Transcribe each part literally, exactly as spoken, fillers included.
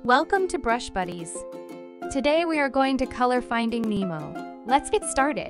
Welcome to Brush Buddies. Today we are going to color Finding Nemo. Let's get started.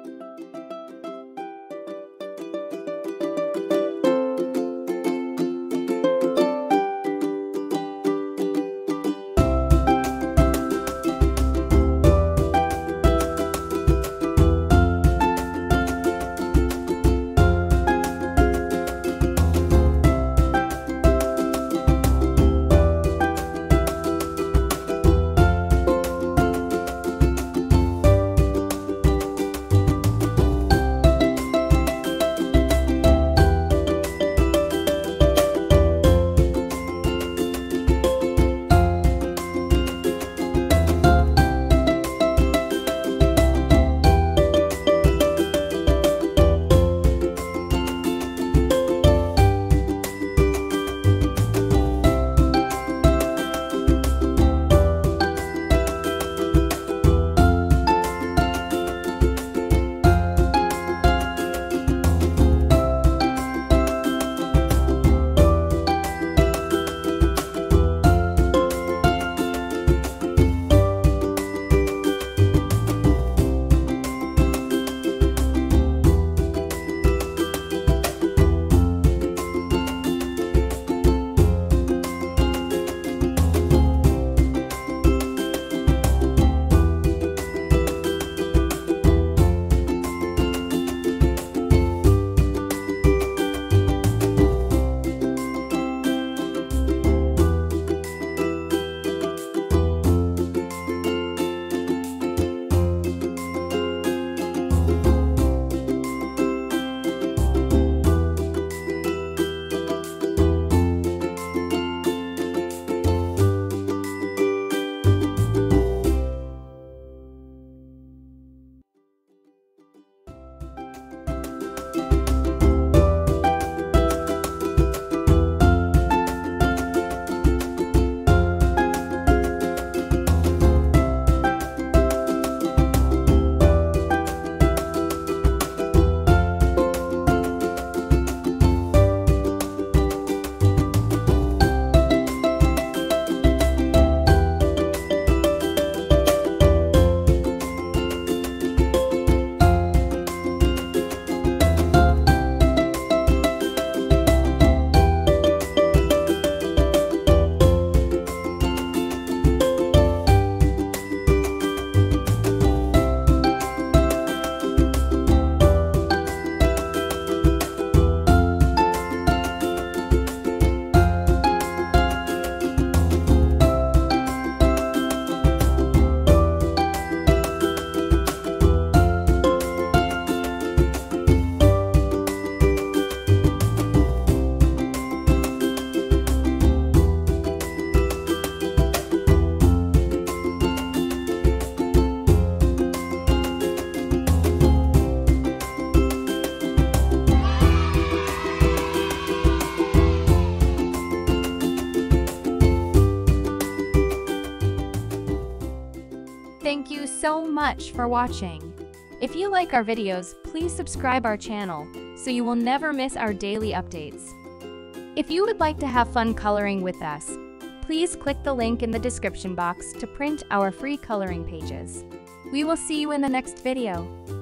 Thank you so much for watching. If you like our videos, please subscribe our channel so you will never miss our daily updates. If you would like to have fun coloring with us, please click the link in the description box to print our free coloring pages. We will see you in the next video.